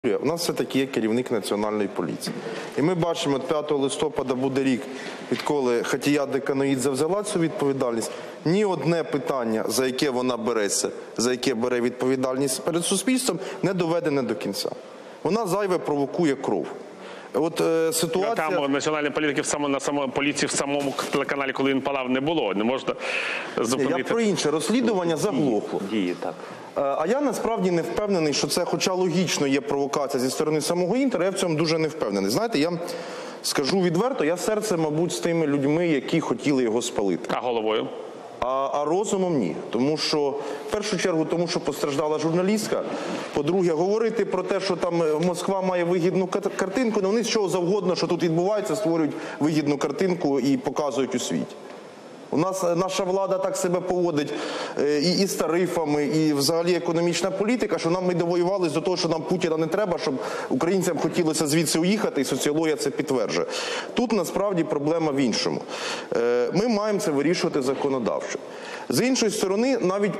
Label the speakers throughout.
Speaker 1: У нас все-таки є керівник Національної поліції. І ми бачимо, от 5 листопада буде рік, відколи Хатія Деканоїдзе взяла цю відповідальність. Ні одне питання, за яке вона береться, за яке бере відповідальність перед суспільством, не доведене до кінця. Вона зайве провокує кров. От ситуація...
Speaker 2: Там національної політики на самому поліції в самому телеканалі, коли він палав, не було. Не можна зупинити.
Speaker 1: Я про інше. Розслідування заглохло.
Speaker 2: Дії, так.
Speaker 1: А я насправді не впевнений, що це, хоча логічно є провокація зі сторони самого Інтера, я в цьому дуже не впевнений. Знаєте, я скажу відверто, я серце, мабуть, з тими людьми, які хотіли його спалити.
Speaker 2: А головою?
Speaker 1: А розумом ні. Тому що, в першу чергу, тому що постраждала журналістка. По-друге, говорити про те, що там Москва має вигідну картинку, ну вони з чого завгодно, що тут відбувається, створюють вигідну картинку і показують у світі. У нас наша влада так себе поводить і з тарифами, і взагалі економічна політика, що ми довоювалися до того, що нам Путіна не треба, щоб українцям хотілося звідси уїхати, і соціологія це підтверджує. Тут насправді проблема в іншому. Ми маємо це вирішувати законодавчо. З іншої сторони, навіть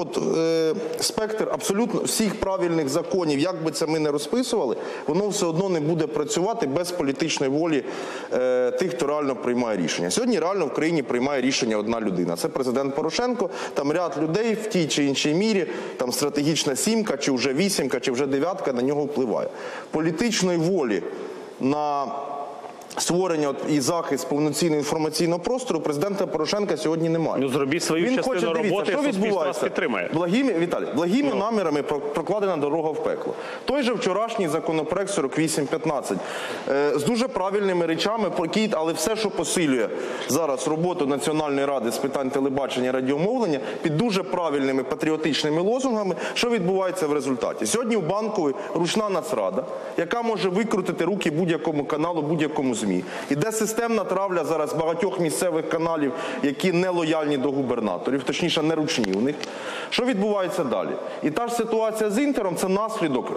Speaker 1: спектр абсолютно всіх правильних законів, як би це ми не розписували, воно все одно не буде працювати без політичної волі тих, хто реально приймає рішення. Сьогодні реально в країні приймає рішення одна людина. Це президент Порошенко, там ряд людей в тій чи іншій мірі, там стратегічна сімка, чи вже вісімка, чи вже дев'ятка на нього впливає. Політичної волі на створення і захист повноцінного інформаційного простору президента Порошенка сьогодні немає.
Speaker 2: Ну, зробіть свою частину роботи, і суспільство вас підтримає.
Speaker 1: Благими намірами прокладена дорога в пекло. Той же вчорашній законопроект 4815 з дуже правильними речами, але все, що посилює зараз роботу Національної ради з питань телебачення і радіомовлення, під дуже правильними патріотичними лозунгами, що відбувається в результаті. Сьогодні в Банковій ручна нацрада, яка може викрутити руки будь-якому каналу, будь-якому ЗМІ. Іде системна травля зараз багатьох місцевих каналів, які не лояльні до губернаторів, точніше не ручні у них. Що відбувається далі? І та ж ситуація з Інтером – це наслідок,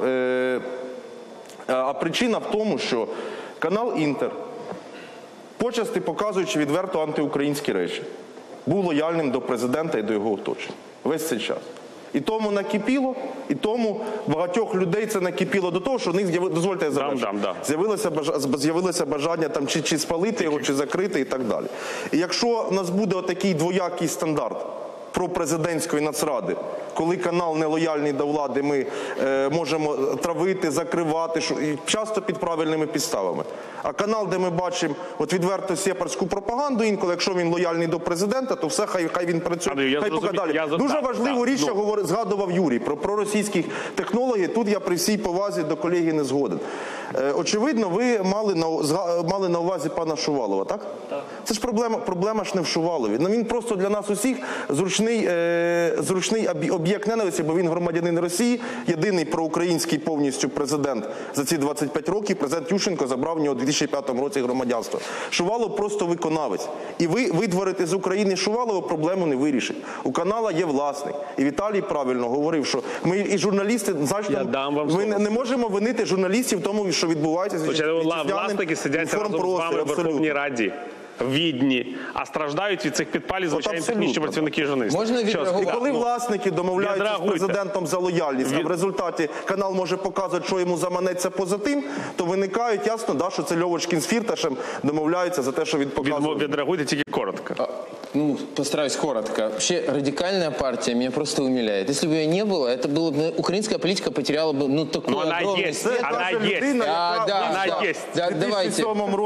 Speaker 1: а причина в тому, що канал Інтер, почасти показуючи відверто антиукраїнські речі, був лояльним до президента і до його оточення весь цей час. І тому накипіло, і тому багатьох людей це накипіло до того, що у них, дозвольте я завершу, з'явилося бажання там чи спалити його, чи закрити і так далі. І якщо у нас буде отакий двоякий стандарт пропрезидентської нацради, коли канал нелояльний до влади, ми можемо травити, закривати, часто під правильними підставами. А канал, де ми бачимо відверто сепарську пропаганду, інколи, якщо він лояльний до президента, то все, хай він працює, хай поки далі. Дуже важливу річ, що згадував Юрій, про російських технологій. Тут я при всій повазі до колеги не згоден. Очевидно, ви мали на увазі пана Шувалова, так? Так. Це ж проблема ж не в Шувалові. Він просто для нас усіх зручний об'єкт ненависті, бо він громадянин Росії, єдиний проукраїнський повністю президент за ці 25 років, президент Ющенко забрав у нього у 2005 році громадянство. Шувалов просто виконавець. І ви витворите з України Шувалова, проблему не вирішить. У канала є власник. І Віталій правильно говорив, що ми і журналісти, ми не можемо винити журналістів в тому, що відбувається з
Speaker 2: власники сидять разом з вами в Верховній Раді. Відні, а страждають від цих підпалів, звичайно, технічні працівники журналістів.
Speaker 1: І коли власники домовляються з президентом за лояльність, а в результаті канал може показувати, що йому заманеться поза тим, то виникають, ясно, що це Льовочкін з Фірташем домовляються за те, що він показує.
Speaker 2: Відреагуйте тільки коротко.
Speaker 3: Ну, постараюсь коротко. Вообще, радикальная партия меня просто умиляет. Если бы ее не было, это было бы... Украинская политика потеряла бы, такой огромный...
Speaker 2: Она есть.
Speaker 1: Давайте.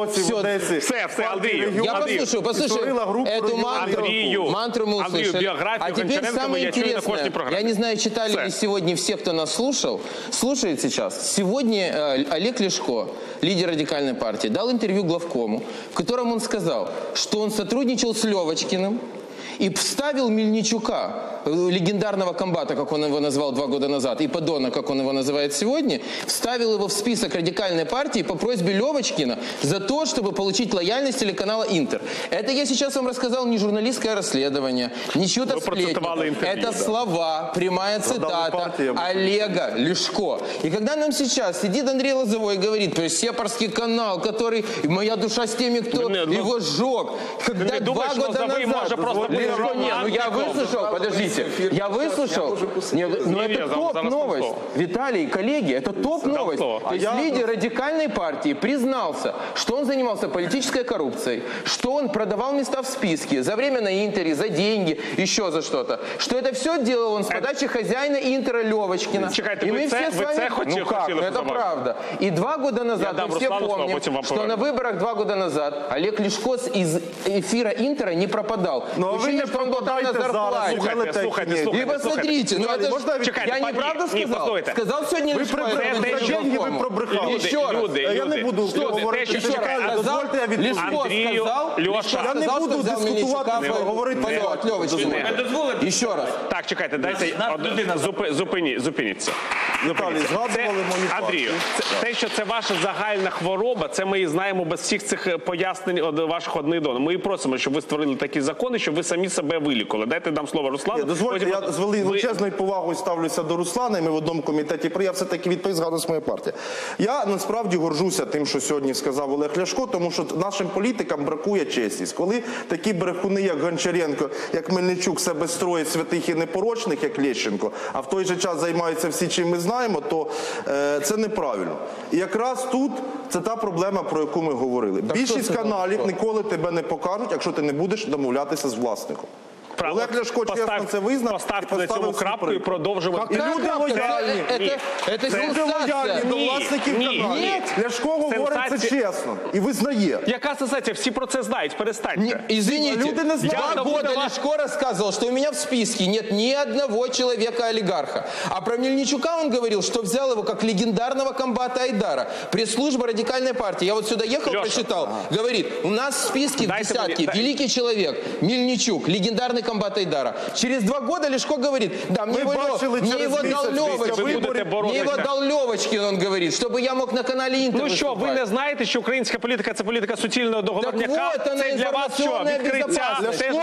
Speaker 2: Все, Андрію.
Speaker 3: Я послушаю. Эту мантру мы услышали. А теперь самое интересное. Я не знаю, читали ли сегодня все, кто нас слушает сейчас. Сегодня Олег Ляшко, лидер радикальной партии, дал интервью главкому, в котором он сказал, что он сотрудничал с Левочкиным и вставил Мельничука, легендарного комбата, как он его назвал 2 года назад, и подона, как он его называет сегодня, вставил его в список радикальной партии по просьбе Левочкина за то, чтобы получить лояльность телеканала «Интер». Это я сейчас вам рассказал не журналистское расследование, не чьи-то сплетни. Это слова, прямая цитата Олега Ляшко. И когда нам сейчас сидит Андрей Лозовой и говорит, про сепарский канал, который «Моя душа с теми, кто его сжег», когда 2 года назад...
Speaker 2: Лешко,
Speaker 3: я выслушал, подождите. Подождите, я выслушал. Нет, но это топ-новость. Виталий, коллеги, это топ-новость. То есть лидер радикальной партии признался, что он занимался политической коррупцией, что он продавал места в списке за время на Интере, за деньги, еще за что-то. Что это все делал он с подачи хозяина Интера Левочкина.
Speaker 2: Чекайте,
Speaker 3: И мы все с вами... Ну как, это правда. И 2 года назад, мы все помним, что на выборах 2 года назад Олег Ляшко из эфира Интера не пропадал.
Speaker 1: Но вы не пропадаете зараз.
Speaker 2: Слухайте.
Speaker 3: И посмотрите, ну это ж... Я неправду сказал? Сказал сегодня Ляшко.
Speaker 1: Ви пробрехали. Я не буду говорити. Дозвольте, я
Speaker 2: Андрію, Льоша.
Speaker 1: Я не буду дискутувати, говорити.
Speaker 3: Еще раз.
Speaker 2: Так, чекайте, дайте, зупиніться.
Speaker 1: Віталій, згадували мої
Speaker 2: Андрію, те, що це ваша загальна хвороба, це ми і знаємо без всіх цих пояснень ваших одних до. Ми і просимо, щоб ви створили такі закони, щоб ви самі себе вилікували. Дайте дам слово Руслану.
Speaker 1: Дозвольте, я з величезною повагою ставлюся до Руслана, і ми в одному комітеті, я все-таки відповідь згадую з моєї партії. Я насправді горжуся тим, що сьогодні сказав Олег Ляшко, тому що нашим політикам бракує чесність. Коли такі брехуни, як Гончаренко, як Мельничук, себе строять святих і непорочних, як Лещенко, а в той же час займаються всі, чим ми знаємо, то це неправильно. І якраз тут це та проблема, про яку ми говорили. Більшість каналів ніколи тебе не покажуть, якщо ти не будеш домовлятися з власником. Олег Ляшко чесно це визнав.
Speaker 2: Поставте на цьому крапку і продовжимо.
Speaker 1: І люди лояльні. Люди лояльні до власників каналів. Ляшко говорить це чесно і визнає.
Speaker 2: Яка сенсація? Всі про це знають. Перестаньте.
Speaker 3: Извините, 2 года Ляшко рассказывал, что у меня в списке нет ни одного человека-олигарха. А про Мельничука он говорил, что взял его как легендарного комбата Айдара. Пресс-служба радикальной партии. Я вот сюда ехал, прочитал. Говорит, у нас в списке в десятке великий человек Мельничук, легендарный комбат Айдара. Через 2 года Ляшко говорит, да, мне его дал Левочкин, он говорит, чтобы я мог на канале Интер.
Speaker 2: Ну що, ви не знаєте, що українська політика – це політика суцільного договорняка? Це для вас що? Відкриття?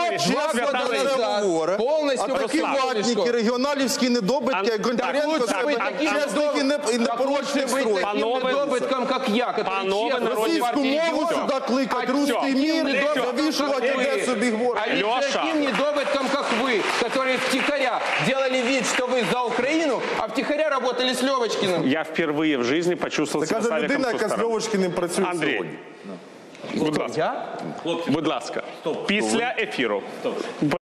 Speaker 1: А такі ватники, регіоналівські недобитки, як Гончаренко, чесники і непорочні строїть.
Speaker 3: Недобитком, как я,
Speaker 1: Російську мову сюди кликать, русський мір, завішувати, де собі говорять.
Speaker 3: А не таким недобытком, как вы, которые втихаря делали вид, что вы за Украину, а втихаря работали с Левочкиным.
Speaker 2: Я впервые в жизни почувствовал себя
Speaker 1: Це каже людина, яка з
Speaker 2: Савіком
Speaker 1: Льовочкиним працює
Speaker 2: Андрій,
Speaker 1: сьогодні.
Speaker 2: будь ласка, після ефіру.